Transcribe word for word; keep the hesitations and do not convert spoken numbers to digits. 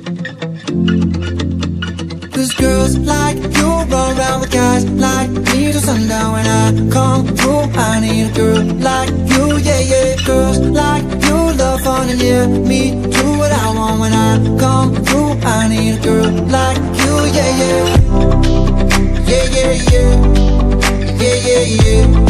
Cause girls like you run around with guys like me till sundown. When I come through, I need a girl like you, yeah, yeah. Girls like you love fun and yeah, me do what I want. When I come through, I need a girl like you, yeah, yeah. Yeah, yeah, yeah. Yeah, yeah, yeah.